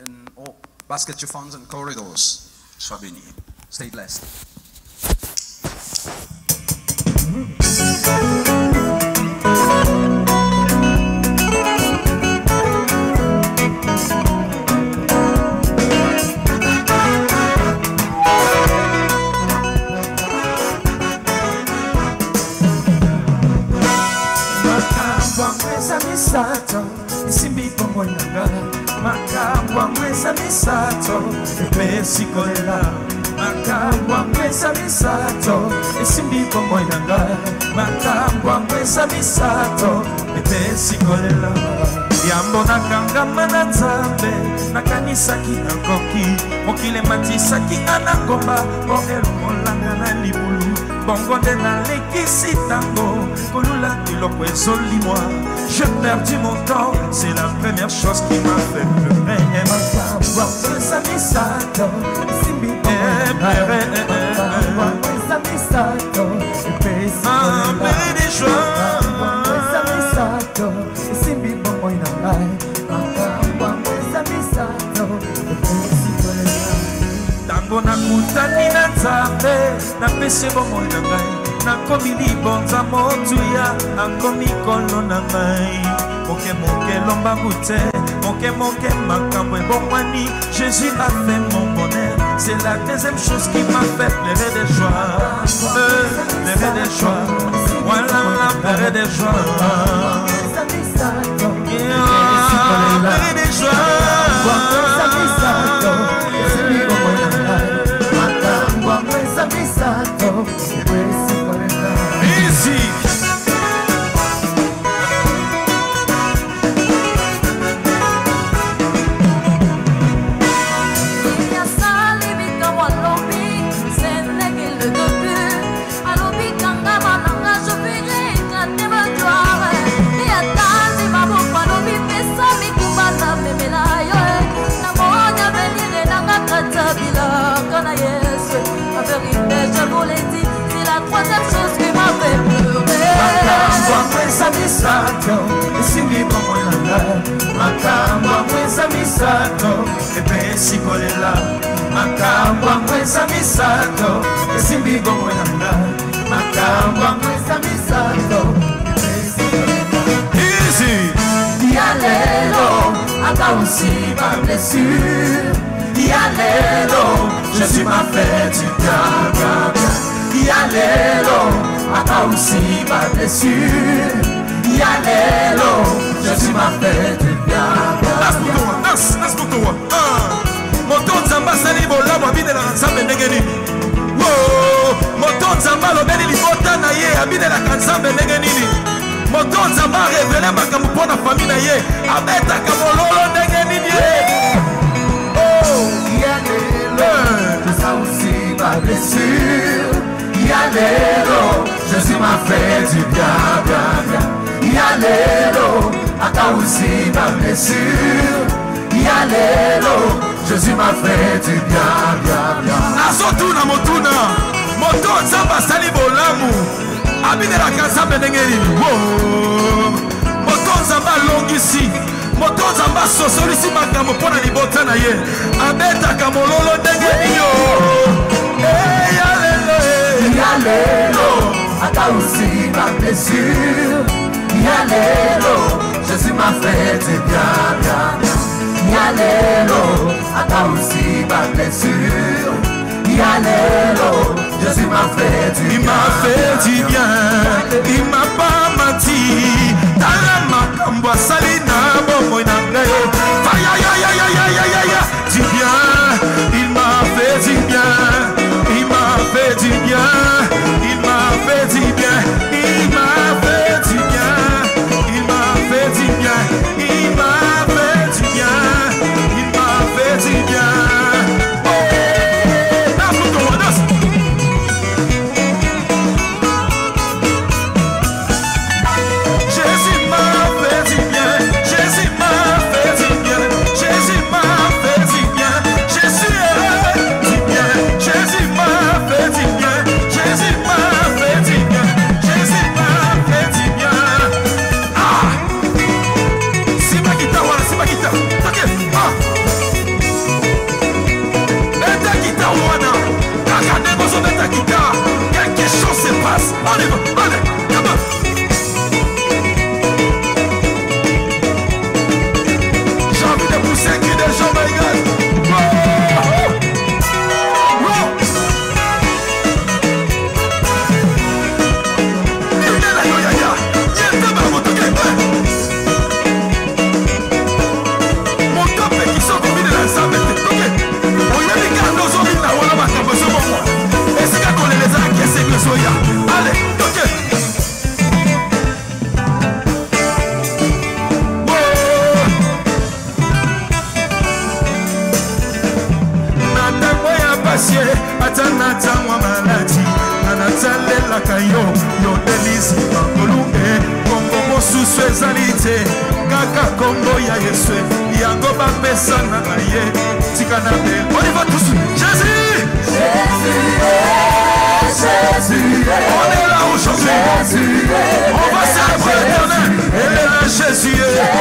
in all basket chiffons and corridors. Sois béni. Stay blessed. Misato, isimbi pongo nyanga, makambwa mwesa misato, epesi kolela. Makambwa mwesa misato, isimbi pongo nyanga, makambwa mwesa misato, epesi kolela. Yambo nakanga manazambe, nakanisa kinakoki, mokile matisa kingana komba, bongelo molanga na libulu. Bongo de na lekisi tango, kolula kiloko ezoli moi. J'ai perdu mon temps, c'est la première chose qui m'a fait pleurer. Makambwa mwesa misato, isimbi pongo nyanga, mwesa misato, epesi kolela. Makambwa mwesa misato, isimbi pongo nyanga, makambwa mwesa misato, epesi kolela. Tango nakutani na Nzambe, napesi bomoi na ngai, nakomi libonza motuya, akomi kolo na ngai. Moke moke lomba bute, moke moke makambo ebongwani. Jésus a fait mon bonheur, c'est la deuxième chose qui m'a fait pleurer de joie. Pleurer de joie, voilà la pleurer de joie. Pleurer de joie. C'est la troisième chose qui m'a fait pleurer. Makambwa mwesa misato, isimbi pongo nyanga, makambwa mwesa misato, epesi kolela. Makambwa mwesa misato, isimbi pongo nyanga, makambwa mwesa misato, epesi kolela. Easy. Yalelo, aka aussi ma blessure. Yalelo, Jésus m'a fait du bien, bien, bien. Yalelo, aka aussi ma blessure. Yalelo, Jésus m'a fait du bien, bien. Nas kutoa. Moto nzamba sali bolabo abine la nzambe ndenge nini? Wo, moto nzamba lobeli libota na ye abine la nzambe ndenge nini? Moto nzamba révélé makambo pona famille na ye, abeta kamololo ndenge nini? Ça aussi ma blessure. Yalelo, Jésus m'a fait du bien, bien, bien. Yalelo, aka aussi ma blessure. Yalelo, Jésus m'a fait du bien, bien, bien. Azotuna motuna, moto nzamba sali bolamu, abine la nzambe ndenge nini? Moto nzamba longisi. Moto nzamba sosolisi makambo pona libota na ye, abetaka mololo ndenge niyo. Yalelo, aka aussi ma blessure. Yalelo, Jésus m'a fait du bien, bien, bien. Yalelo, aka aussi ma blessure. Yalelo, Jésus m'a fait du bien. Il m'a fait du bien, il m'a pas menti. Tala makambo asali na bomoi na ngai. Du bien, il m'a fait du bien, il m'a fait du bien, il m'a fait du bien, il m'a fait du bien, il m'a fait du bien, il m'a fait du bien, il m'a fait du bien. Jésus m'a fait du bien, Jésus m'a On y va, allez, come on. J'ai envie de pousser un cri de joie, my God. Allez, ok. Natango ya pasie, atanatangwa malati, anatalela kayo, yo delisi mangolunge, kongo mosusu ezalite, kaka kombo ya Yesu, yango bapesa na ye, tikana be. On y va tous. Jésus! Jésus, on est là aujourd'hui. On va célébrer l'éternel. Elle est là, Jésus.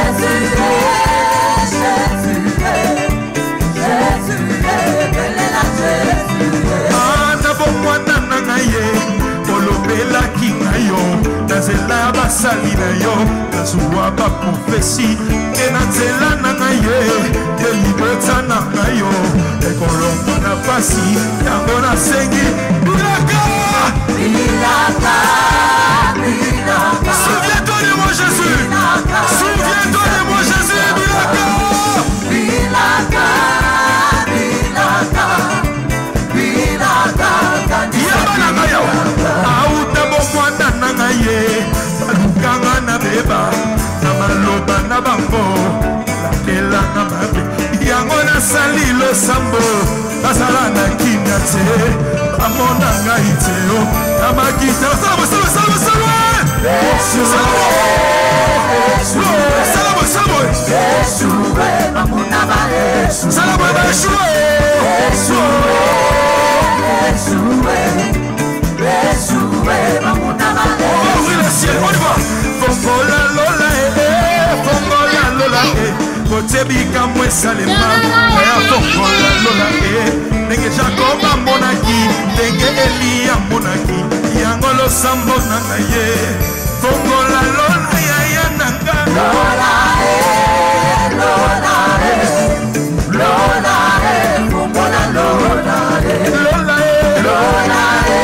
Nazela basali na yo, nazwa ba profesi, enazela na ye, delibeta na yo, ekolongo na pasi, yango na sengi, bilaka, bilaka, bilaka. Souviens-toi de moi Jésus, souviens-toi de moi Jésus, bilaka, bilaka, bilaka, bilaka, yabana na yo, auta bomwana na ye, balukanga na beba, na maloba na bango, lakela na mabe, yango na sali lo sambo, asala na kinga te, amona ngai te o, na makita, salamo, salamo, salamo, salamo, salamo, salamo, salamo, ouvrir le ciel, on y va. Fongola lola fongola lola kotebika mwesalema ya fongola lola ndenge Jacob amonaki, ndenge Elia amonaki, yango losambo nanga ye. Fongola lola ya nanga lola lola lola fongola lola lola lola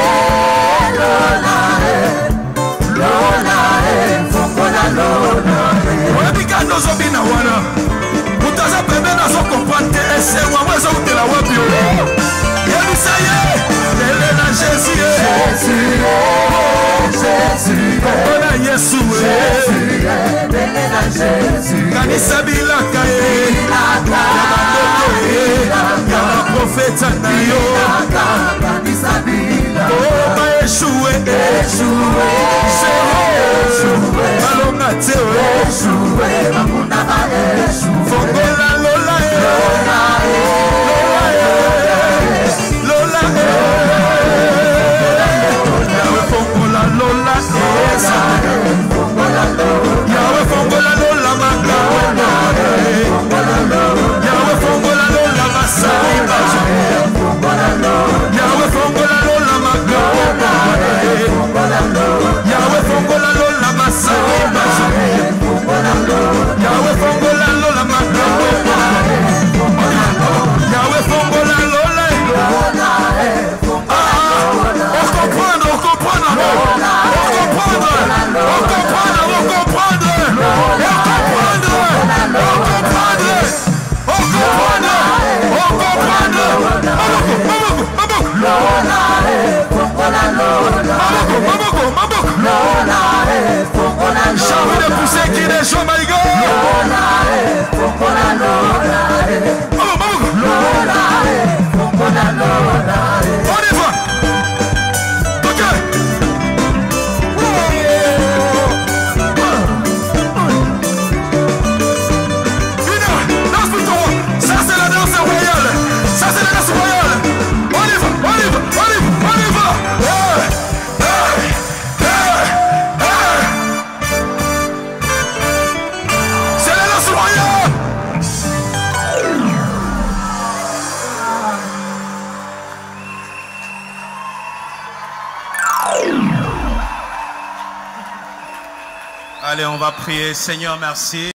Zobina wana utaza pembeni azo comprendre ese wango ezo kutela wapi o yebisa ye lele na Jésus ona Yesu lele na Jésus kanisa bilaka ye ya bandoko ye ya profeta na yo kanisa bilaka oba eshue balonga te fongola lola lola yawe fongola lola yawe fongola lola makana yawe fongola lola masaiba yawe fongola lola makana yawe fongola lola masaiba yawe fongola lola makana yawe fongola lola j'ai envie de pousser qui des gens, my God. On y va. Ok. Danse plutôt. Ça c'est la danse royale. Ça c'est la danse royale. On y va, on y va, on y va, on y va. Allez, on va prier. Seigneur, merci.